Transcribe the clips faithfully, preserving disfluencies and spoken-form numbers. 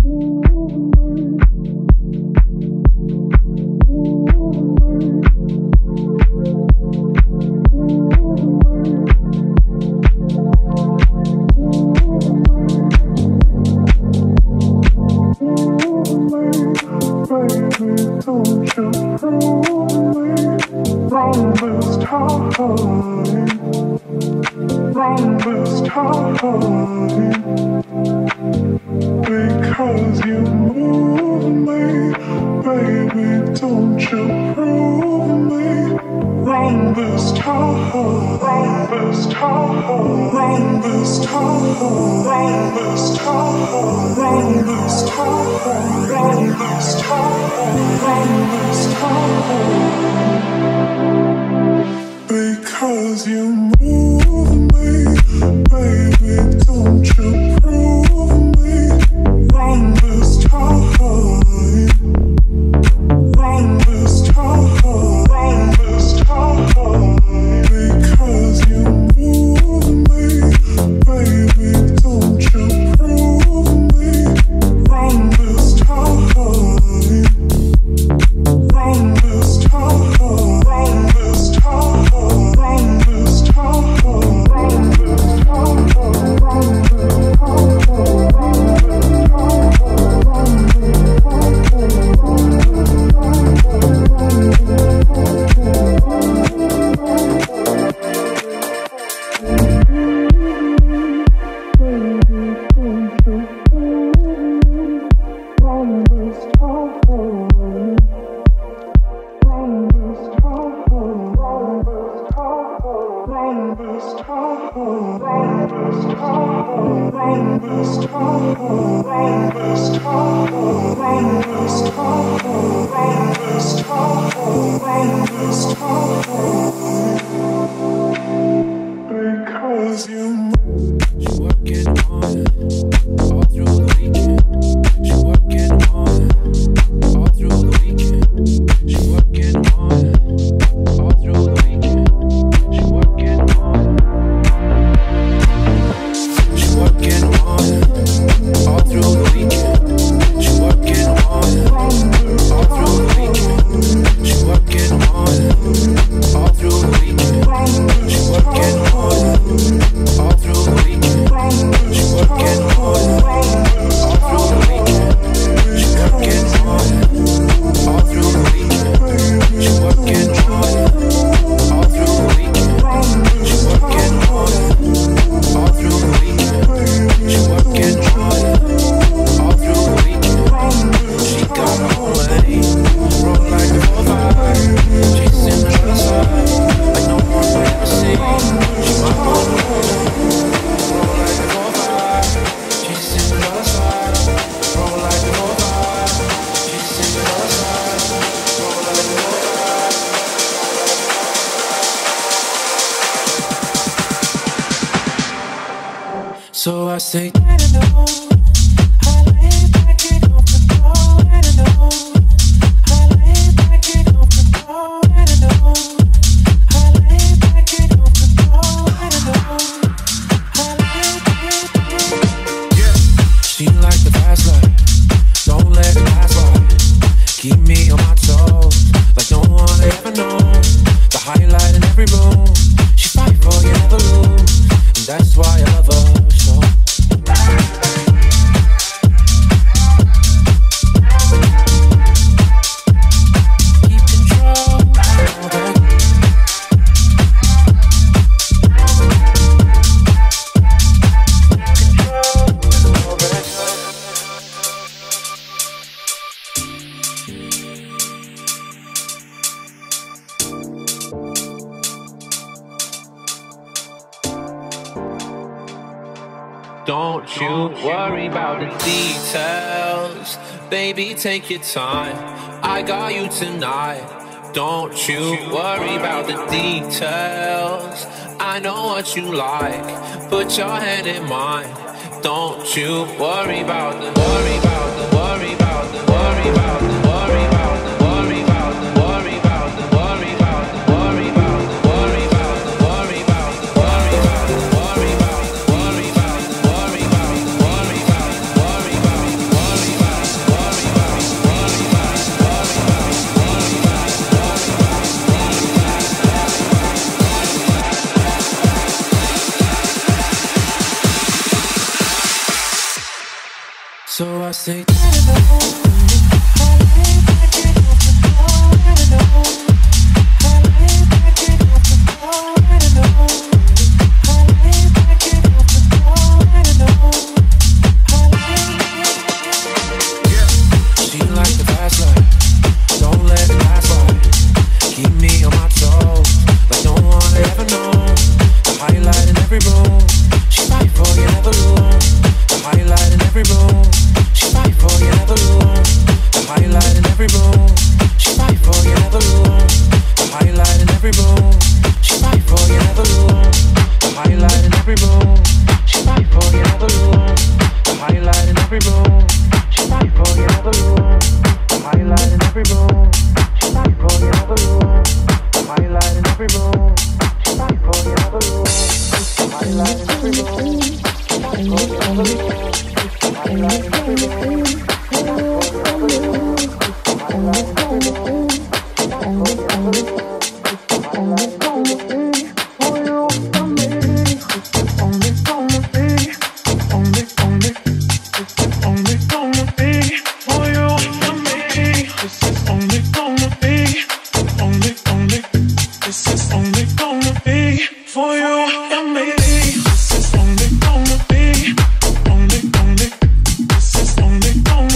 So I say, don't you worry about the details. Baby, take your time. I got you tonight. Don't you worry about the details. I know what you like. Put your hand in mine. Don't you worry about the worry about the worry about the worry about the worry about the worry about the worry about the worry about the worry about the worry about the worry about the worry about the worry about the worry about the worry about the worry about the worry about the worry about So I say she like the fast life, don't let it pass by. Keep me on my toes, like no one ever known. The highlight in every room, she fight for you, never lose. The highlight in every room, she fight for you, never lose. The highlight in every room, she fight for you, never lose. The highlight in every room, she fight for you, never lose. The highlight in every room, she fight for you, never lose. The highlight in every room, she fight for you, never lose. The highlight in every room, she fight for you, never lose. The highlight in every room, she fight for you, never lose. The highlight in every room, she fight for you, never lose. The highlight in every room, she fight for you, never lose. The highlight in every room, she fight for you, never lose. The highlight in every room, for you and me. Only gonna be, only, only, only gonna be for you and me. This is only gonna be, only, only. This is only gonna be for you and me. This is only gonna be, only, only. This is only gonna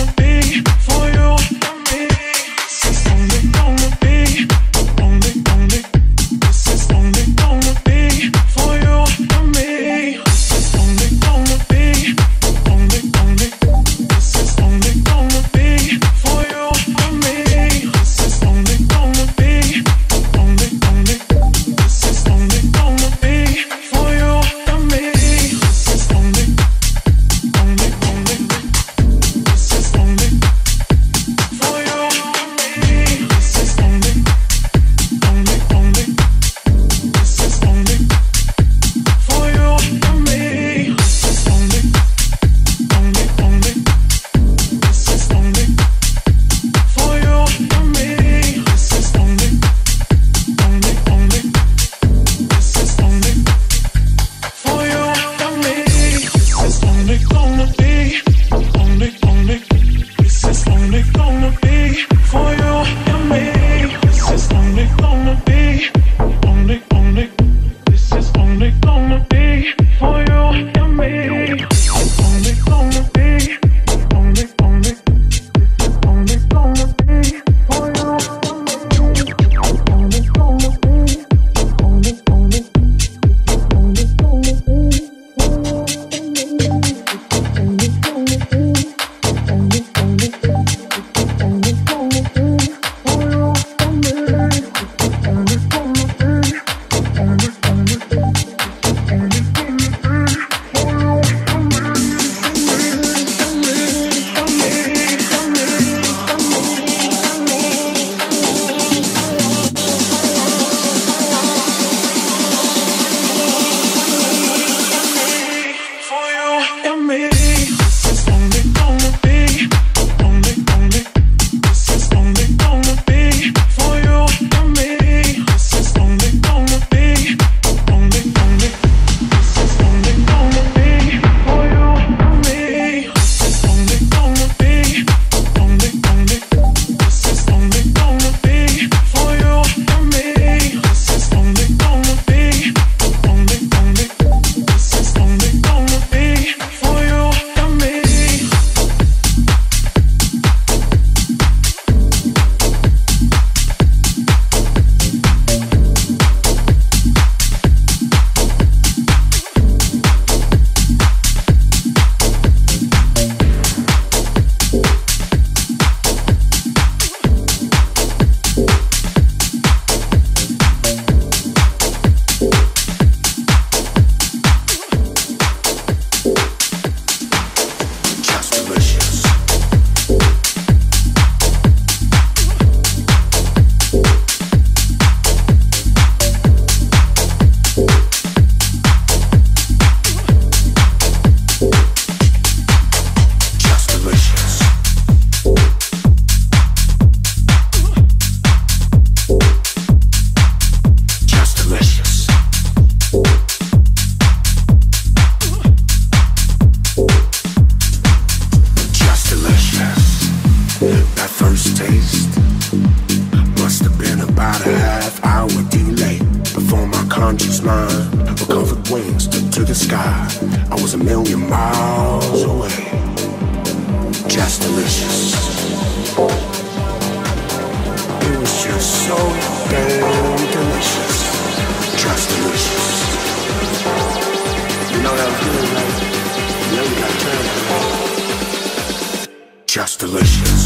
was mine. With comfort wings to, to the sky. I was a million miles away. Just delicious. It was just so damn delicious. Just delicious. You know that feeling like you know you got turned on. Just delicious.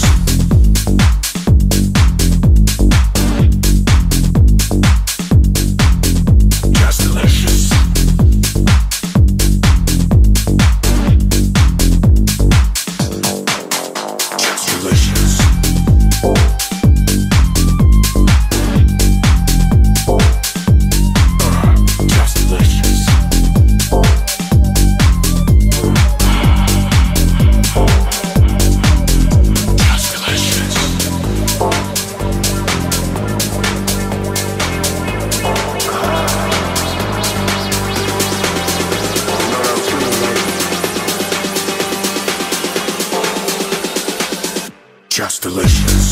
Just delicious.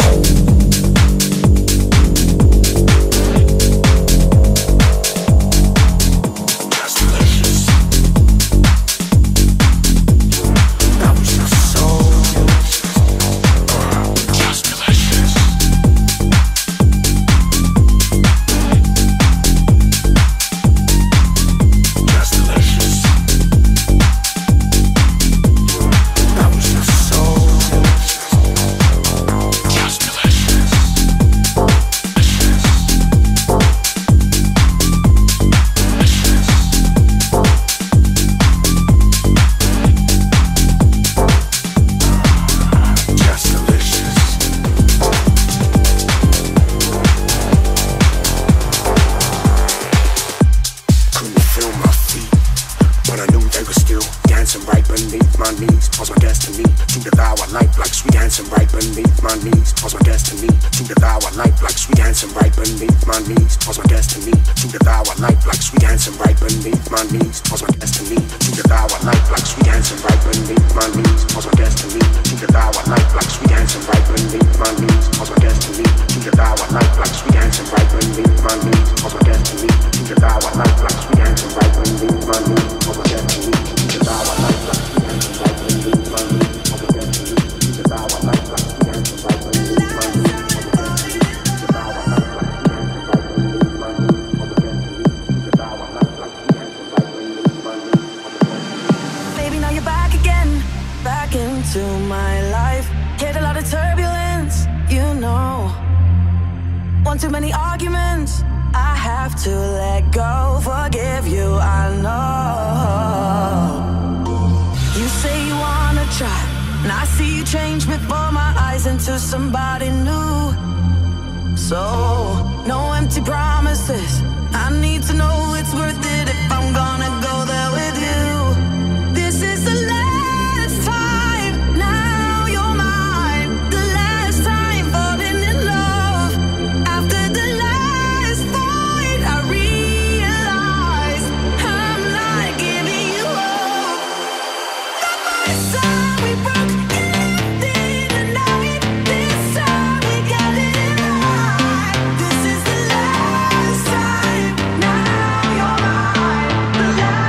This is the last time, now you're mine. The last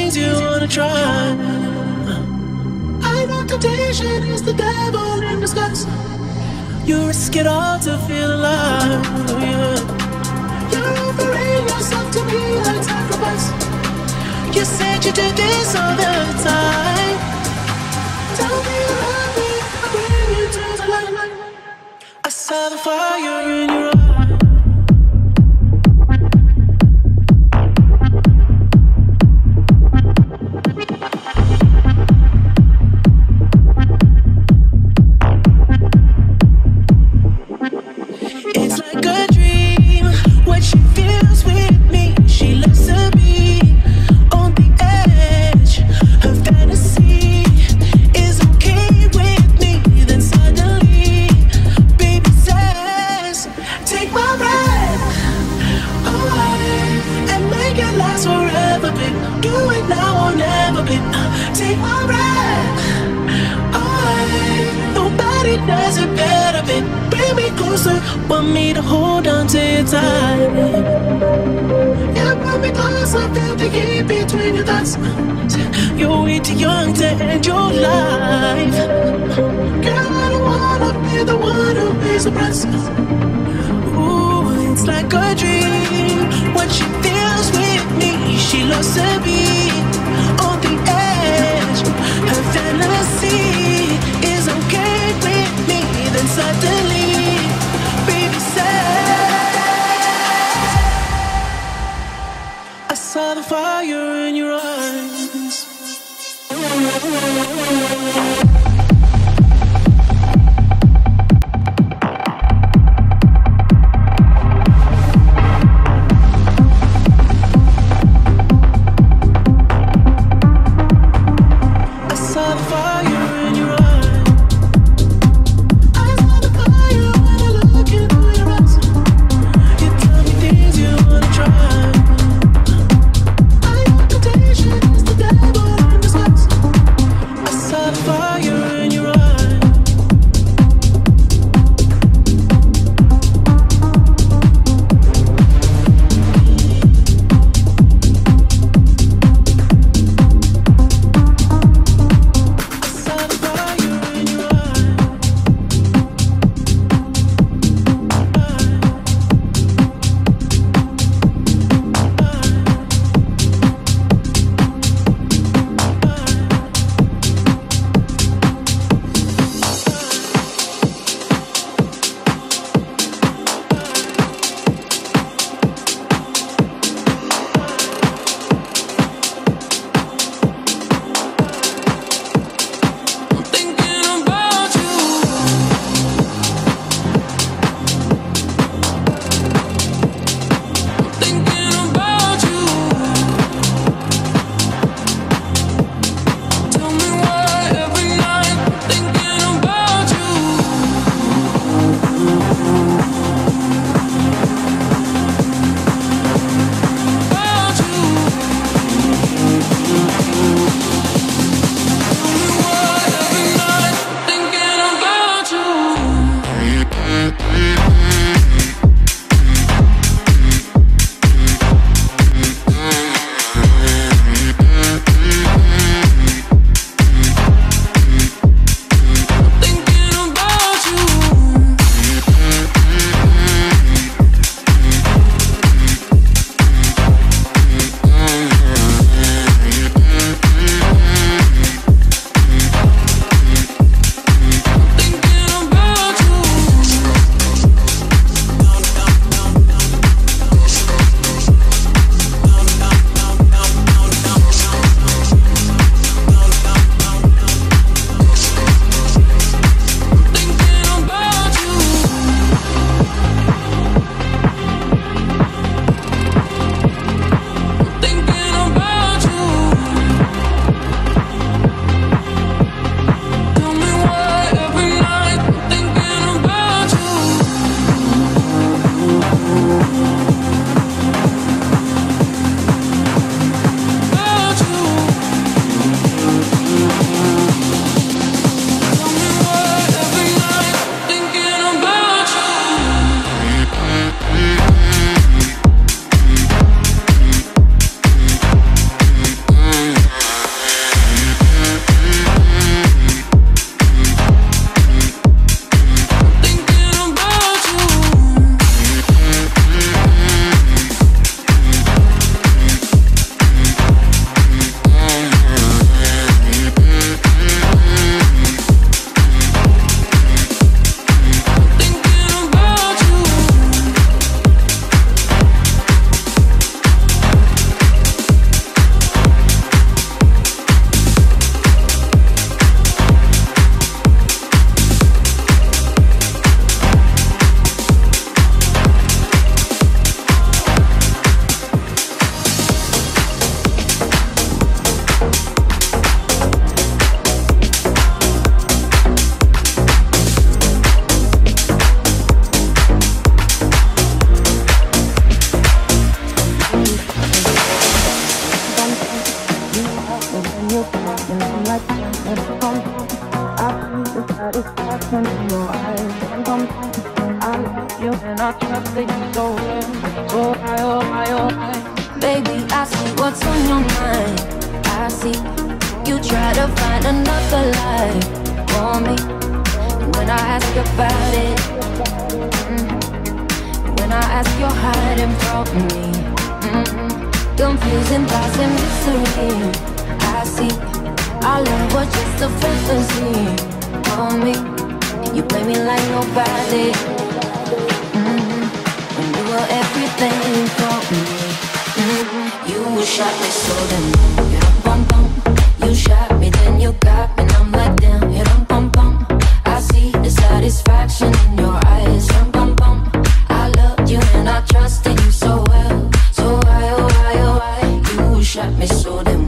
things you wanna try. I know temptation is the devil in disguise. You risk it all to feel alive, yeah. You're offering yourself to me like sacrifice. You said you did this all the time. Tell me you love me, I'll bring you to the light. I saw the fire in your eyes. Want me to hold on to your time. Yeah, bring me closer, feel the heat between your thoughts. You're way too young to end your life. Girl, I don't wanna be the one who pays the price. Ooh, it's like a dream when she feels with me. She loves to be on the edge. Her fantasy is okay with me. Then suddenly I saw the fire in your eyes. I saw and I'm like, bum, bum. I see the satisfaction in your eyes. Bum, bum, bum. I love you and I trusted you so well. So high, oh high, oh high. Baby, I see what's on your mind. I see you try to find another life for me. And when I ask about it, mm-hmm. when I ask you're hiding from me, mm-hmm. confusing thoughts and mystery. I see our love was just a fantasy for me. You play me like nobody, mm-hmm. when you were everything for me. Mm-hmm. You shot me so damn, you don't bum bum. You shot me, then you got me, and I'm like damn, you don't bum bum. I see the satisfaction in your eyes, don't bum bum. I loved you and I trusted you so well, so why oh why oh why? You shot me so damn.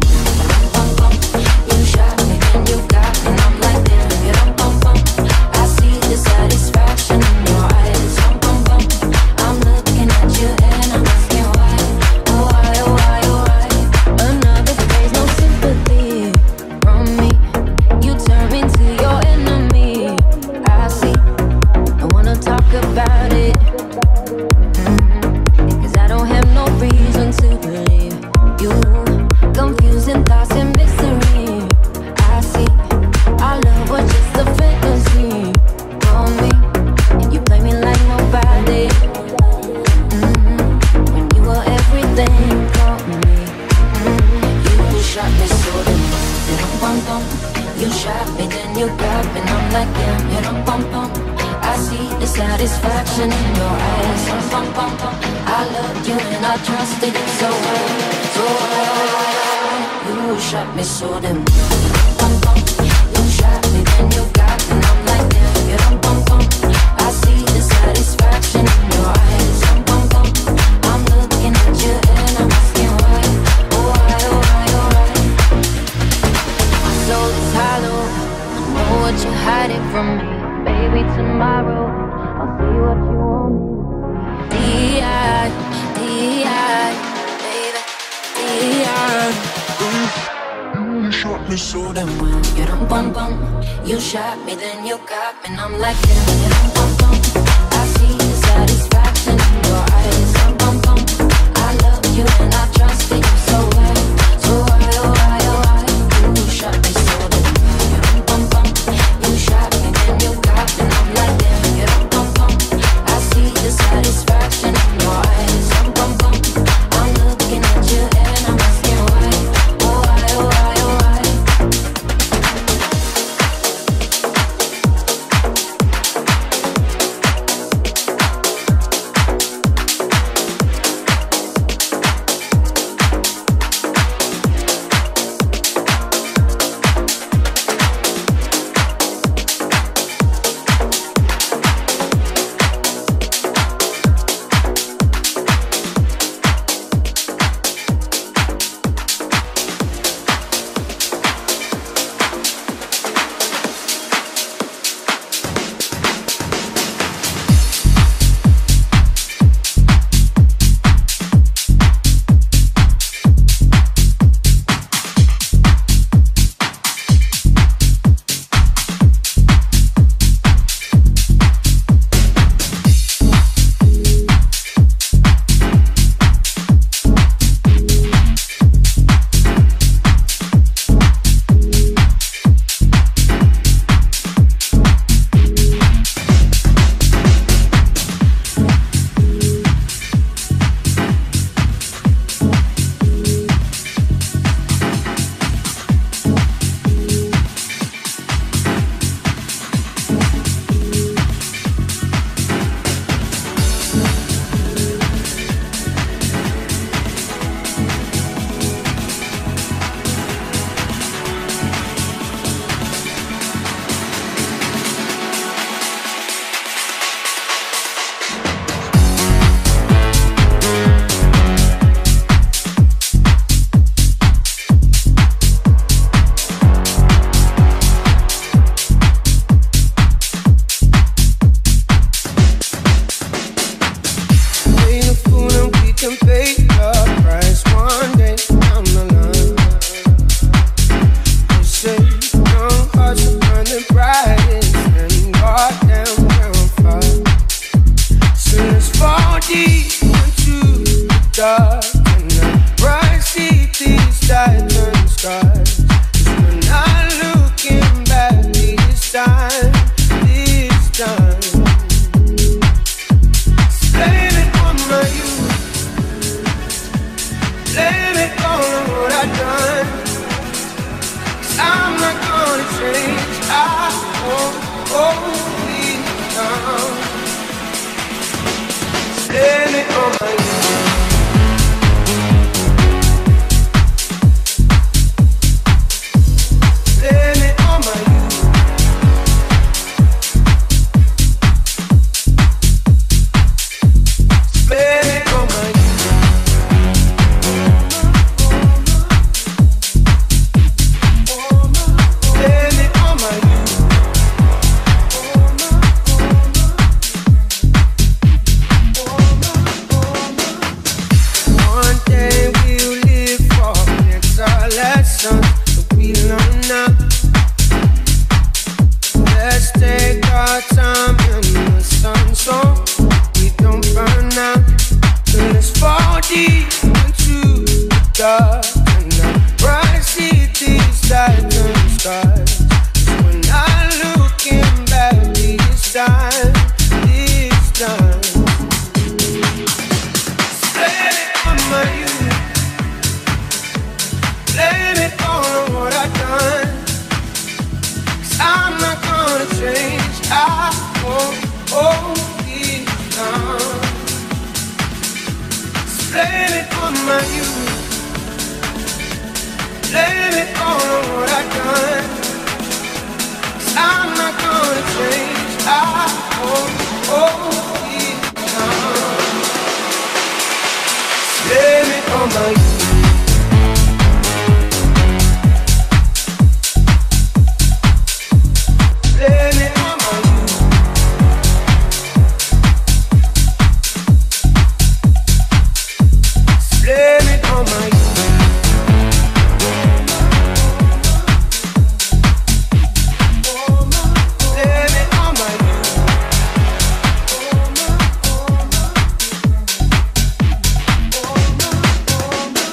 change. I won't hold me down. Blame it on my youth. Blame it on my youth. Blame it on my youth. Blame it on my youth. One day we'll live for next our lesson that we learn now. Let's take our time in the sun so we don't burn out. Let's fall deep into the dark and the bright cities light the stars. We're not looking back this time, this time. Blame it on my youth. Blame it on what I've done. 'Cause I'm not gonna change. I won't hold it down. Blame it on my youth. Blame it on what I've done. 'Cause I'm not gonna change. I won't hold it down. Blame it on my youth. Blame it on my youth. Blame it on my youth. Blame it on my youth. Blame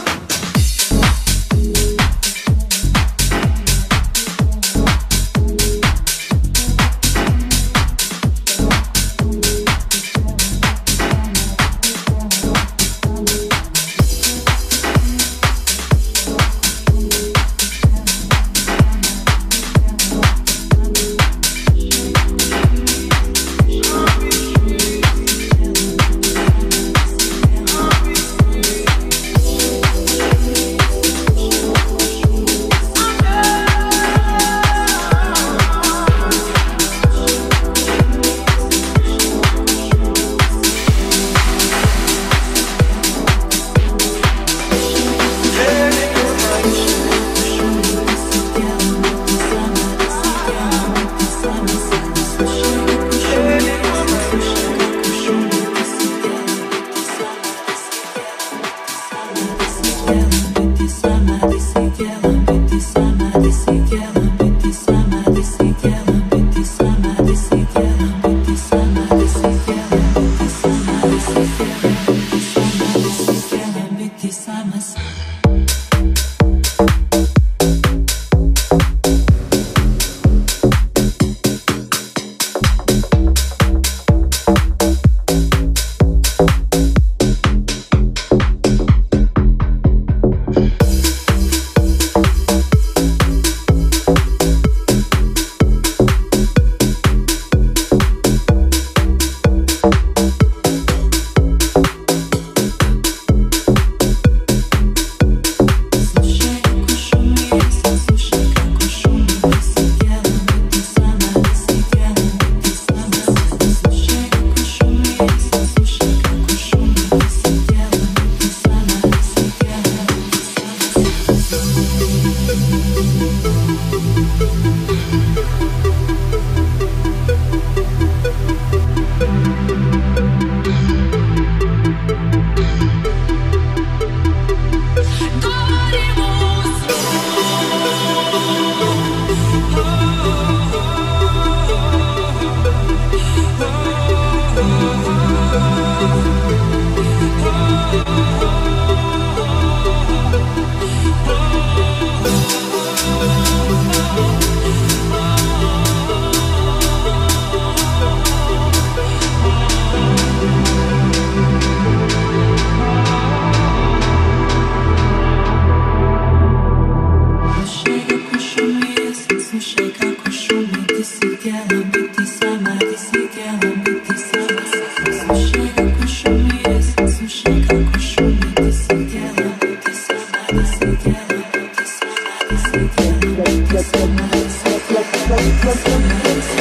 Let's